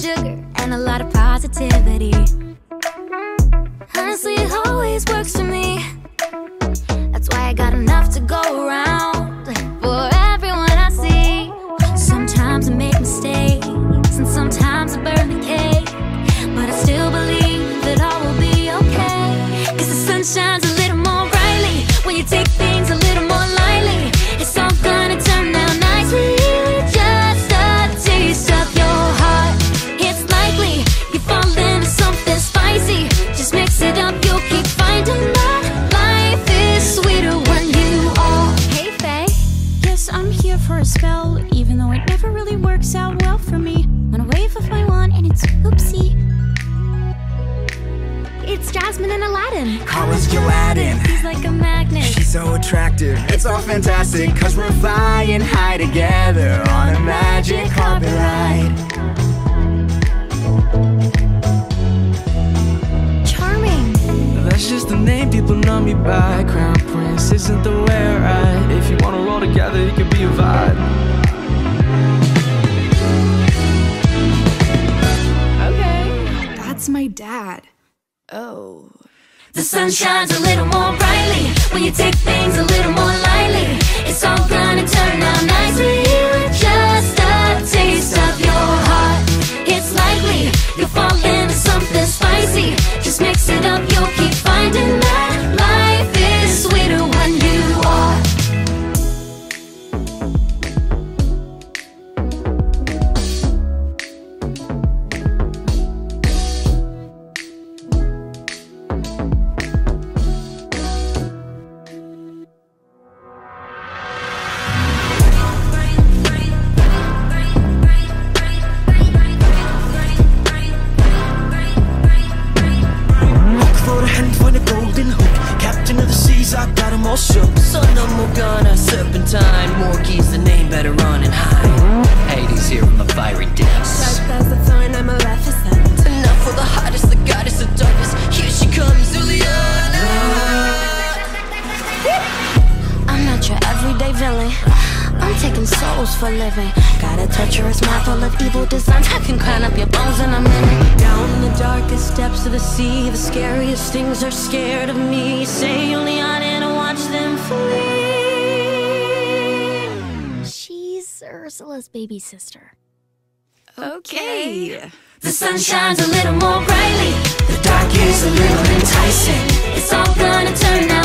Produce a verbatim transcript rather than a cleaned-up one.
sugar and a lot of positivity. Honestly, it always works for me. That's why I got enough to go around for everyone I see. Sometimes I make mistakes and sometimes I burn the cake, but I still believe that all will be okay. Cause the sun shines a little more brightly when you take things a little more lightly. It's all gonna turn out nicely. Just a taste of your heart. It's likely you fall into something spicy. Just mix it up, you'll keep finding that life is sweeter when you are. Hey Faye. Yes, I'm here for a spell, even though it never really works out well for me. When I wave of my wand and it's oopsie. It's Jasmine and Aladdin. How is Aladdin? He's like a magnet. She's so attractive. It's all fantastic, cause we're flying high together on a magic carpet ride. Charming. That's just the name people know me by. Crown Prince isn't the way I ride. If you wanna roll together, you can be a vibe. Okay. That's my dad. Oh. The sun shines a little more brightly when you take things a little more lightly. It's all gonna turn out nicely with just a taste of your heart. It's likely you'll fall into something spicy. Just mix it up, you'll keep finding that life is sweeter when you are. I got 'em all shook. Son of Morgana, Serpentine, Morgie's the name, better run and hide. Hades here from the fiery depths. Dark as the thorn, I'm Maleficent. Enough for the hottest, the goddess of darkness. Here she comes, Juliana. I'm not your everyday villain. I'm taking souls for a living. Got a treacherous mind full of evil designs. I can grind up your bones in a minute. Down in the darkest depths of the sea, the scariest things are scared of me. Say Juliana and watch them flee. She's Ursula's baby sister. Okay. The sun shines a little more brightly. The dark is a little enticing. It's all gonna turn out